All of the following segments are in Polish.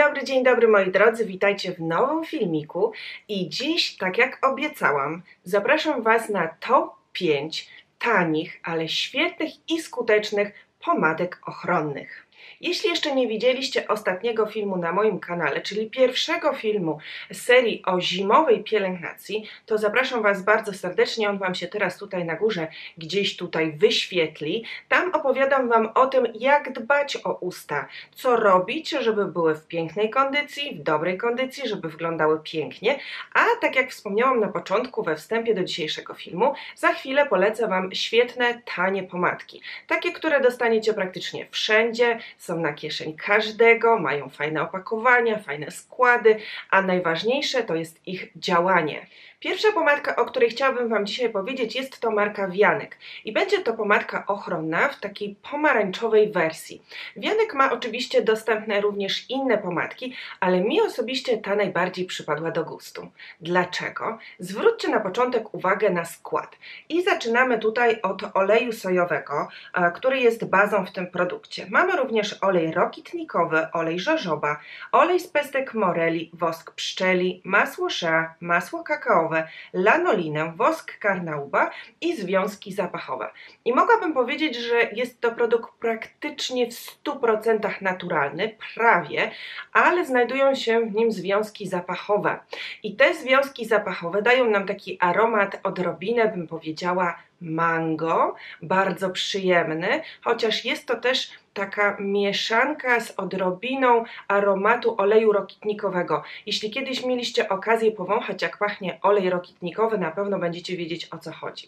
dzień dobry moi drodzy, witajcie w nowym filmiku i dziś, tak jak obiecałam, zapraszam Was na top 5 tanich, ale świetnych i skutecznych pomadek ochronnych. Jeśli jeszcze nie widzieliście ostatniego filmu na moim kanale, czyli pierwszego filmu z serii o zimowej pielęgnacji, to zapraszam Was bardzo serdecznie, on Wam się teraz tutaj na górze gdzieś tutaj wyświetli. Tam opowiadam Wam o tym, jak dbać o usta, co robić, żeby były w pięknej kondycji, w dobrej kondycji, żeby wyglądały pięknie, a tak jak wspomniałam na początku we wstępie do dzisiejszego filmu, za chwilę polecę Wam świetne, tanie pomadki, takie, które dostaniecie praktycznie wszędzie, są na kieszeń każdego, mają fajne opakowania, fajne składy, a najważniejsze to jest ich działanie. Pierwsza pomadka, o której chciałabym Wam dzisiaj powiedzieć, jest to marka Vianek i będzie to pomadka ochronna w takiej pomarańczowej wersji. Vianek ma oczywiście dostępne również inne pomadki, ale mi osobiście ta najbardziej przypadła do gustu. Dlaczego? Zwróćcie na początek uwagę na skład i zaczynamy tutaj od oleju sojowego, który jest bazą w tym produkcie. Mamy również olej rokitnikowy, olej jojoba, olej z pestek moreli, wosk pszczeli, masło shea, masło kakaowe, lanolinę, wosk karnauba i związki zapachowe. I mogłabym powiedzieć, że jest to produkt praktycznie w 100% naturalny, prawie, ale znajdują się w nim związki zapachowe. I te związki zapachowe dają nam taki aromat, odrobinę bym powiedziała, mango, bardzo przyjemny, chociaż jest to też taka mieszanka z odrobiną aromatu oleju rokitnikowego. Jeśli kiedyś mieliście okazję powąchać, jak pachnie olej rokitnikowy, na pewno będziecie wiedzieć, o co chodzi.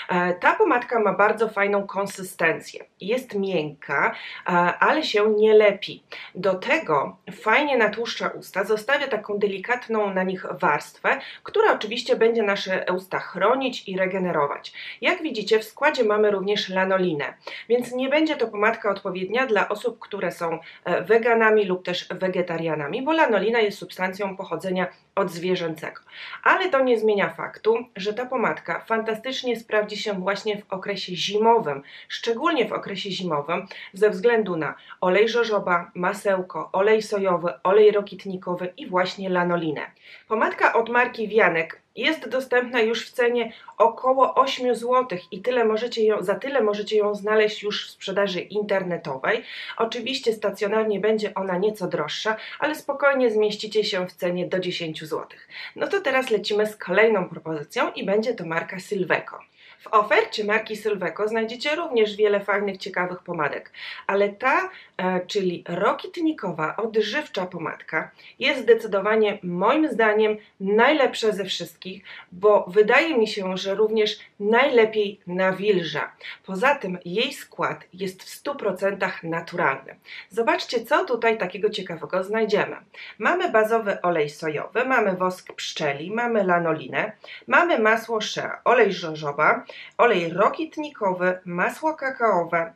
Ta pomadka ma bardzo fajną konsystencję. Jest miękka, ale się nie lepi. Do tego fajnie natłuszcza usta, zostawia taką delikatną na nich warstwę, która oczywiście będzie nasze usta chronić i regenerować. Jak widzicie, w składzie mamy również lanolinę, więc nie będzie to pomadka odpowiednia dla osób, które są weganami lub też wegetarianami, bo lanolina jest substancją pochodzenia odzwierzęcego. Ale to nie zmienia faktu, że ta pomadka fantastycznie sprawdzi się właśnie w okresie zimowym, szczególnie w okresie zimowym, ze względu na olej jojoba, masełko, olej sojowy, olej rokitnikowy i właśnie lanolinę. Pomadka od marki Vianek jest dostępna już w cenie około 8 zł i za tyle możecie ją znaleźć już w sprzedaży internetowej. Oczywiście stacjonarnie będzie ona nieco droższa, ale spokojnie zmieścicie się w cenie do 10 zł. No to teraz lecimy z kolejną propozycją i będzie to marka Sylveco. W ofercie marki Sylveco znajdziecie również wiele fajnych, ciekawych pomadek, ale ta, czyli rokitnikowa, odżywcza pomadka jest zdecydowanie moim zdaniem najlepsza ze wszystkich, bo wydaje mi się, że również najlepiej nawilża. Poza tym jej skład jest w 100% naturalny. Zobaczcie, co tutaj takiego ciekawego znajdziemy. Mamy bazowy olej sojowy, mamy wosk pszczeli, mamy lanolinę, mamy masło shea, olej jojoba, olej rokitnikowy, masło kakaowe,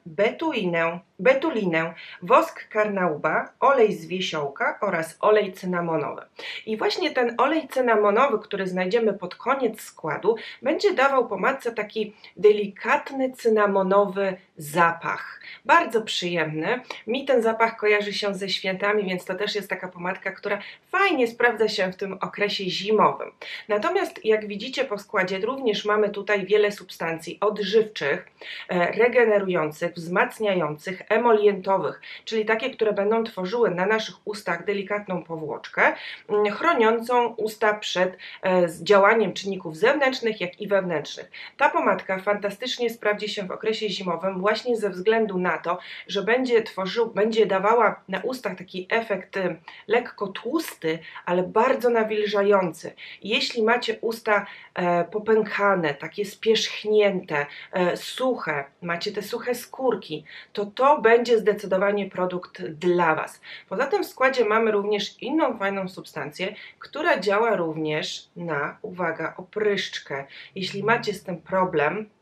betulinę, wosk karnauba, olej z wiesiołka oraz olej cynamonowy. I właśnie ten olej cynamonowy, który znajdziemy pod koniec składu, będzie dawał pomadce taki delikatny cynamonowy zapach. Bardzo przyjemny. Mi ten zapach kojarzy się ze świętami, więc to też jest taka pomadka, która fajnie sprawdza się w tym okresie zimowym. Natomiast jak widzicie po składzie również mamy tutaj wiele substancji odżywczych, regenerujących, wzmacniających, emolientowych, czyli takie, które będą tworzyły na naszych ustach delikatną powłoczkę, chroniącą usta przed działaniem czynników zewnętrznych, jak i wewnętrznych. Ta pomadka fantastycznie sprawdzi się w okresie zimowym właśnie ze względu na to, że będzie dawała na ustach taki efekt lekko tłusty, ale bardzo nawilżający. Jeśli macie usta popękane, takie spierzchnięte, suche, macie te suche skórki, to będzie zdecydowanie produkt dla Was. Poza tym w składzie mamy również inną fajną substancję, która działa również na, uwaga, opryszczkę. Jeśli macie z tym problem,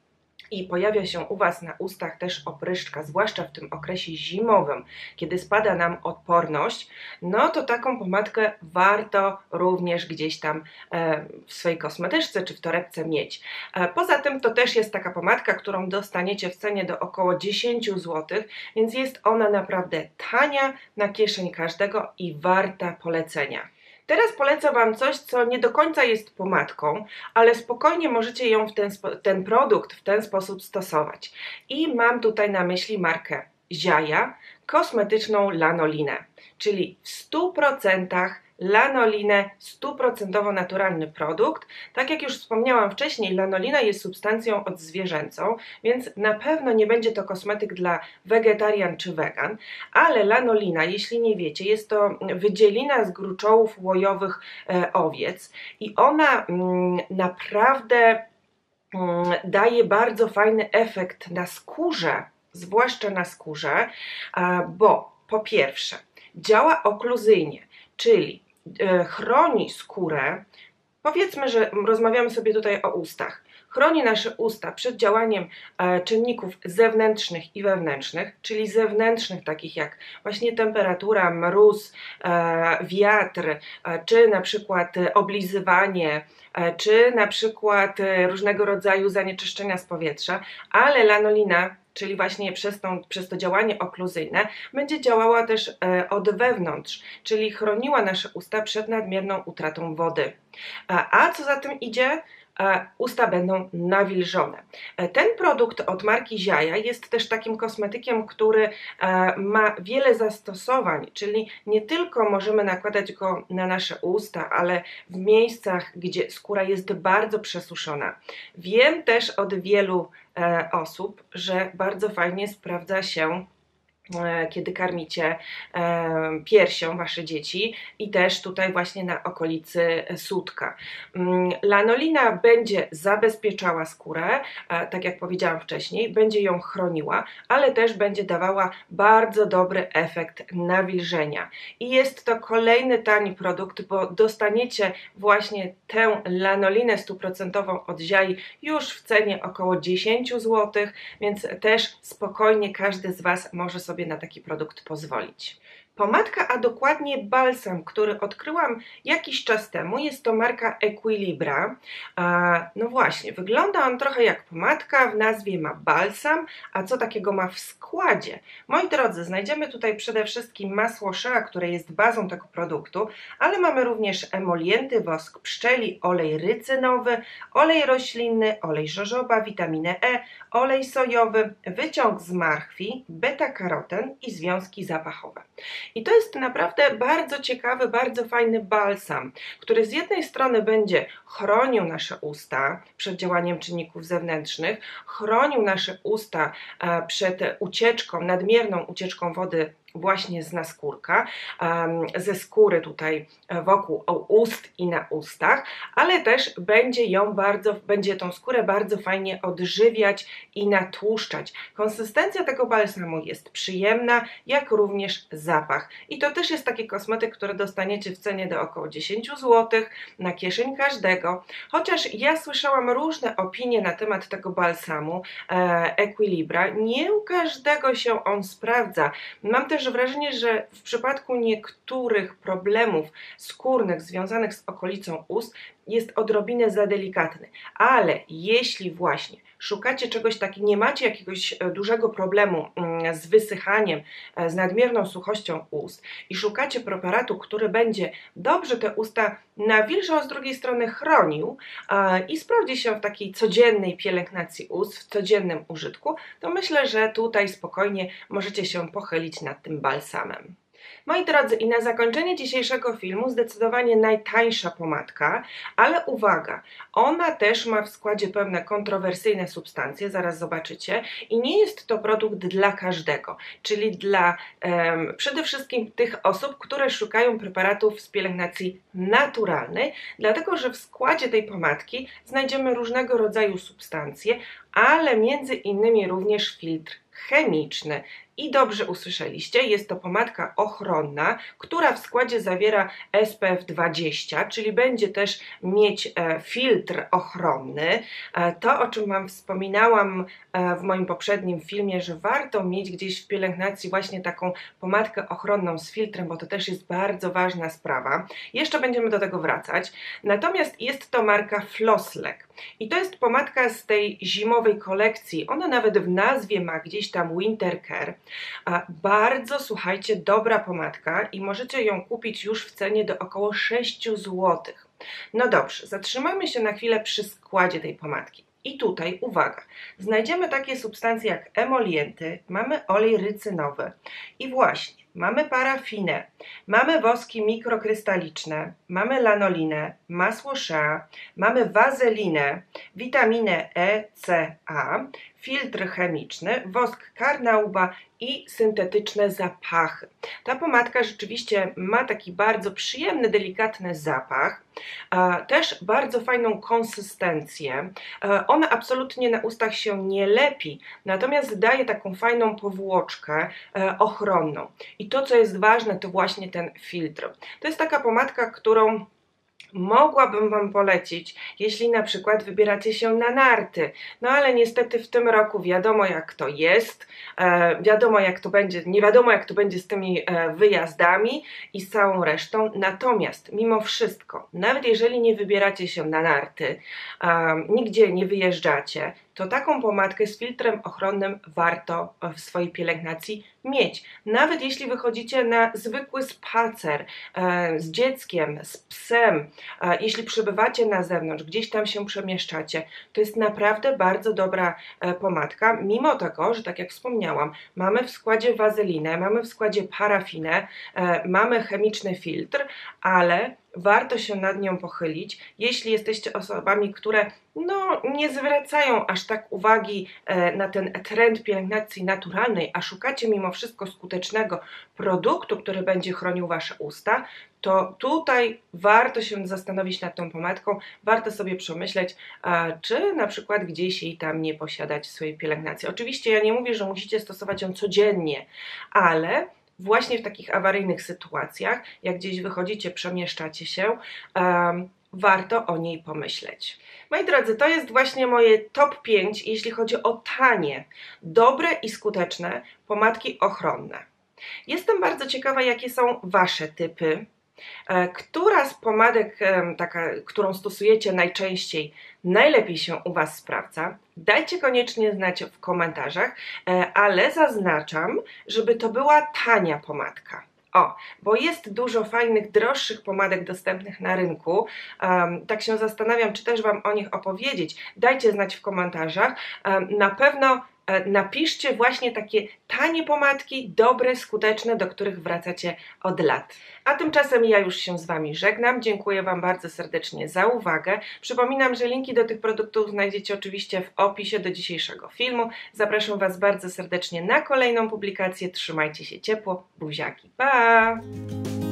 i pojawia się u Was na ustach też opryszczka, zwłaszcza w tym okresie zimowym, kiedy spada nam odporność, no to taką pomadkę warto również gdzieś tam w swojej kosmetyczce czy w torebce mieć. Poza tym to też jest taka pomadka, którą dostaniecie w cenie do około 10 zł, więc jest ona naprawdę tania, na kieszeń każdego i warta polecenia. Teraz polecę Wam coś, co nie do końca jest pomadką, ale spokojnie możecie ją ten produkt w ten sposób stosować. I mam tutaj na myśli markę Ziaja, kosmetyczną lanolinę, czyli w 100% lanolinę, 100% naturalny produkt. Tak jak już wspomniałam wcześniej, lanolina jest substancją odzwierzęcą, więc na pewno nie będzie to kosmetyk dla wegetarian czy wegan, ale lanolina, jeśli nie wiecie, jest to wydzielina z gruczołów łojowych owiec i ona naprawdę daje bardzo fajny efekt na skórze, zwłaszcza na skórze, bo po pierwsze działa okluzyjnie, czyli chroni skórę. Powiedzmy, że rozmawiamy sobie tutaj o ustach. Chroni nasze usta przed działaniem czynników zewnętrznych i wewnętrznych, czyli zewnętrznych takich jak właśnie temperatura, mróz, wiatr, czy na przykład oblizywanie, czy na przykład różnego rodzaju zanieczyszczenia z powietrza, ale lanolina, czyli właśnie przez to działanie okluzyjne, będzie działała też od wewnątrz, czyli chroniła nasze usta przed nadmierną utratą wody. A co za tym idzie? Usta będą nawilżone. Ten produkt od marki Ziaja jest też takim kosmetykiem, który ma wiele zastosowań, czyli nie tylko możemy nakładać go na nasze usta, ale w miejscach, gdzie skóra jest bardzo przesuszona. Wiem też od wielu osób, że bardzo fajnie sprawdza się, kiedy karmicie piersią Wasze dzieci i też tutaj właśnie na okolicy sutka. Lanolina będzie zabezpieczała skórę, tak jak powiedziałam wcześniej, będzie ją chroniła, ale też będzie dawała bardzo dobry efekt nawilżenia. I jest to kolejny tani produkt, bo dostaniecie właśnie tę lanolinę 100% od Ziai już w cenie około 10 zł, więc też spokojnie każdy z Was może sobie na taki produkt pozwolić. Pomadka, a dokładnie balsam, który odkryłam jakiś czas temu, jest to marka Equilibra. No właśnie, wygląda on trochę jak pomadka, w nazwie ma balsam, a co takiego ma w składzie? Moi drodzy, znajdziemy tutaj przede wszystkim masło shea, które jest bazą tego produktu, ale mamy również emolienty, wosk pszczeli, olej rycynowy, olej roślinny, olej jojoba, witaminę E, olej sojowy, wyciąg z marchwi, beta-karoten i związki zapachowe. I to jest naprawdę bardzo ciekawy, bardzo fajny balsam, który z jednej strony będzie chronił nasze usta przed działaniem czynników zewnętrznych, chronił nasze usta przed ucieczką, nadmierną ucieczką wody właśnie z naskórka, ze skóry tutaj wokół ust i na ustach, ale też będzie tą skórę bardzo fajnie odżywiać i natłuszczać. Konsystencja tego balsamu jest przyjemna, jak również zapach. I to też jest taki kosmetyk, który dostaniecie w cenie do około 10 zł na kieszeń każdego. Chociaż ja słyszałam różne opinie na temat tego balsamu Equilibra, nie u każdego się on sprawdza. Mam też wrażenie, że w przypadku niektórych problemów skórnych związanych z okolicą ust jest odrobinę za delikatny, ale jeśli właśnie szukacie czegoś takiego, nie macie jakiegoś dużego problemu z wysychaniem, z nadmierną suchością ust i szukacie preparatu, który będzie dobrze te usta nawilżał, z drugiej strony chronił i sprawdzi się w takiej codziennej pielęgnacji ust, w codziennym użytku, to myślę, że tutaj spokojnie możecie się pochylić nad tym balsamem. Moi drodzy, i na zakończenie dzisiejszego filmu zdecydowanie najtańsza pomadka, ale uwaga, ona też ma w składzie pewne kontrowersyjne substancje, zaraz zobaczycie, i nie jest to produkt dla każdego, czyli dla przede wszystkim tych osób, które szukają preparatów z pielęgnacji naturalnej, dlatego że w składzie tej pomadki znajdziemy różnego rodzaju substancje, ale między innymi również filtr chemiczny I dobrze usłyszeliście, jest to pomadka ochronna, która w składzie zawiera SPF 20, czyli będzie też mieć filtr ochronny. To, o czym Wam wspominałam w moim poprzednim filmie, że warto mieć gdzieś w pielęgnacji właśnie taką pomadkę ochronną z filtrem, bo to też jest bardzo ważna sprawa. Jeszcze będziemy do tego wracać. Natomiast jest to marka Flosslek. I to jest pomadka z tej zimowej kolekcji. Ona nawet w nazwie ma gdzieś tam Winter Care. Bardzo, słuchajcie, dobra pomadka i możecie ją kupić już w cenie do około 6 zł. No dobrze, zatrzymajmy się na chwilę przy składzie tej pomadki. I tutaj, uwaga, znajdziemy takie substancje jak emolienty, mamy olej rycynowy i właśnie mamy parafinę, mamy woski mikrokrystaliczne, mamy lanolinę, masło shea, mamy wazelinę, witaminę E, C, A, filtr chemiczny, wosk karnauba i syntetyczne zapachy. Ta pomadka rzeczywiście ma taki bardzo przyjemny, delikatny zapach, też bardzo fajną konsystencję. Ona absolutnie na ustach się nie lepi, natomiast daje taką fajną powłoczkę ochronną. I to, co jest ważne, to właśnie ten filtr. To jest taka pomadka, którą mogłabym Wam polecić, jeśli na przykład wybieracie się na narty. No ale niestety w tym roku wiadomo jak to jest, wiadomo jak to będzie, nie wiadomo jak to będzie z tymi wyjazdami i z całą resztą. Natomiast mimo wszystko, nawet jeżeli nie wybieracie się na narty, nigdzie nie wyjeżdżacie, to taką pomadkę z filtrem ochronnym warto w swojej pielęgnacji mieć. Nawet jeśli wychodzicie na zwykły spacer z dzieckiem, z psem, jeśli przebywacie na zewnątrz, gdzieś tam się przemieszczacie, to jest naprawdę bardzo dobra pomadka, mimo tego, że tak jak wspomniałam, mamy w składzie wazelinę, mamy w składzie parafinę, mamy chemiczny filtr, ale warto się nad nią pochylić, jeśli jesteście osobami, które nie zwracają aż tak uwagi na ten trend pielęgnacji naturalnej, a szukacie mimo wszystko skutecznego produktu, który będzie chronił Wasze usta, to tutaj warto się zastanowić nad tą pomadką, warto sobie przemyśleć, czy na przykład gdzieś jej tam nie posiadać w swojej pielęgnacji. Oczywiście ja nie mówię, że musicie stosować ją codziennie, ale właśnie w takich awaryjnych sytuacjach, jak gdzieś wychodzicie, przemieszczacie się, warto o niej pomyśleć. Moi drodzy, to jest właśnie moje top 5, jeśli chodzi o tanie, dobre i skuteczne pomadki ochronne. Jestem bardzo ciekawa, jakie są Wasze typy. Która z pomadek, którą stosujecie najczęściej, najlepiej się u Was sprawdza? Dajcie koniecznie znać w komentarzach, ale zaznaczam, żeby to była tania pomadka. Bo jest dużo fajnych, droższych pomadek dostępnych na rynku. Tak się zastanawiam, czy też Wam o nich opowiedzieć. Dajcie znać w komentarzach. Na pewno napiszcie właśnie takie tanie pomadki, dobre, skuteczne, do których wracacie od lat. A tymczasem ja już się z Wami żegnam. Dziękuję Wam bardzo serdecznie za uwagę. Przypominam, że linki do tych produktów znajdziecie oczywiście w opisie do dzisiejszego filmu. Zapraszam Was bardzo serdecznie na kolejną publikację. Trzymajcie się ciepło. Buziaki. Pa!